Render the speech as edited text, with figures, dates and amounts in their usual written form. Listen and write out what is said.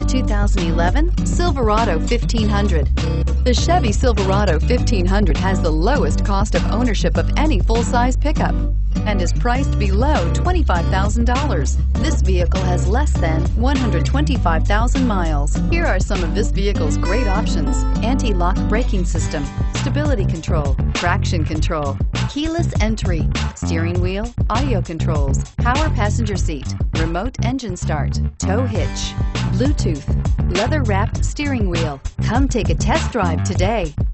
2011 Silverado 1500. The Chevy Silverado 1500 has the lowest cost of ownership of any full-size pickup and is priced below $25,000. This vehicle has less than 125,000 miles. Here are some of this vehicle's great options: anti-lock braking system, stability control, traction control, keyless entry, steering wheel audio controls, power passenger seat, remote engine start, tow hitch, Bluetooth, leather-wrapped steering wheel. Come take a test drive today.